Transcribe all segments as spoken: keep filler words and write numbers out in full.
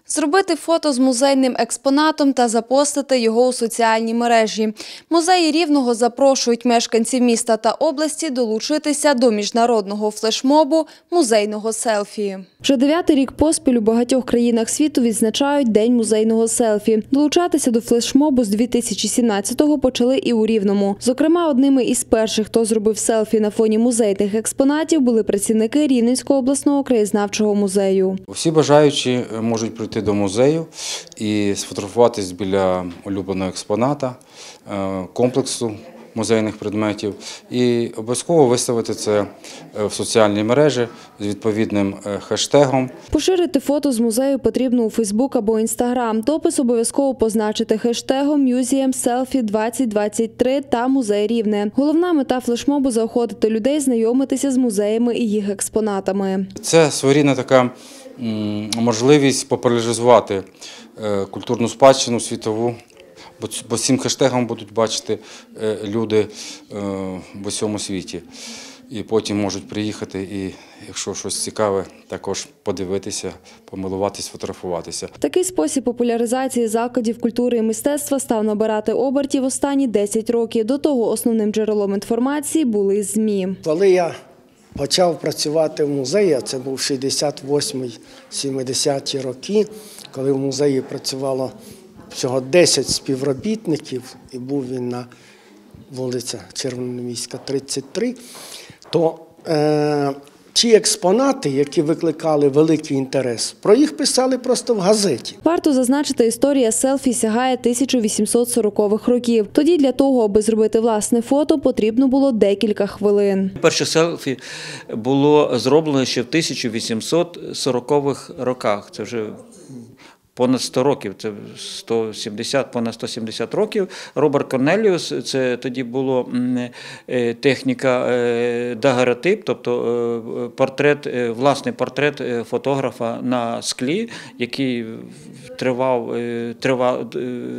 Зробити фото з музейним експонатом та запостити його у соціальні мережі. Музеї Рівного запрошують мешканців міста та області долучитися до міжнародного флешмобу музейного селфі. Вже дев'ятий рік поспіль у багатьох країнах світу відзначають День музейного селфі. Долучатися до флешмобу з дві тисячі сімнадцятого почали і у Рівному. Зокрема, одними із перших, хто зробив селфі на фоні музейних експонатів, були працівники Рівненського обласного краєзнавчого музею. Всі бажаючі можуть прийти до музею і сфотографуватись біля улюбленого експоната, комплексу музейних предметів і обов'язково виставити це в соціальній мережі з відповідним хештегом. Поширити фото з музею потрібно у Фейсбук або Інстаграм. Допис обов'язково позначити хештегом «Museum Selfie двадцять двадцять три» та «Музей Рівне». Головна мета флешмобу – заохотити людей знайомитися з музеями і їх експонатами. Це своєрідна така можливість популяризувати культурну спадщину світову, бо цим хештегом будуть бачити люди в усьому світі. І потім можуть приїхати і, якщо щось цікаве, також подивитися, помилуватися, фотографуватися. Такий спосіб популяризації закладів культури і мистецтва став набирати обертів останні десять років. До того основним джерелом інформації були ЗМІ. Коли я почав працювати в музеї, а це був шістдесят восьмий - сімдесяті роки, коли в музеї працювало всього десять співробітників, і був він на вулиці Червономіська, тридцять три, то е, ті експонати, які викликали великий інтерес, про їх писали просто в газеті. Варто зазначити, історія селфі сягає тисяча вісімсот сорокових років. Тоді для того, аби зробити власне фото, потрібно було декілька хвилин. Перше селфі було зроблено ще в тисяча вісімсот сорокових роках. Це вже понад сто років, це сто сімдесят, понад сто сімдесят років. Роберт Корнеліус, це тоді була техніка дагеротип, тобто портрет, власний портрет фотографа на склі, який тривав, тривав,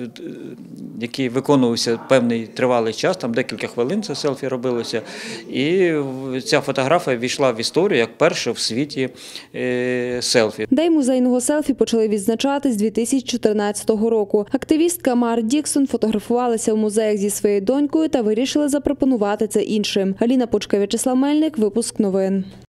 який виконувався певний тривалий час, там декілька хвилин це селфі робилося. І ця фотографія війшла в історію як перша в світі селфі. День музейного селфі почали відзначати з дві тисячі чотирнадцятого року. Активістка Мар Діксон фотографувалася в музеях зі своєю донькою та вирішила запропонувати це іншим. Аліна Пучка, В'ячеслав Мельник, випуск новин.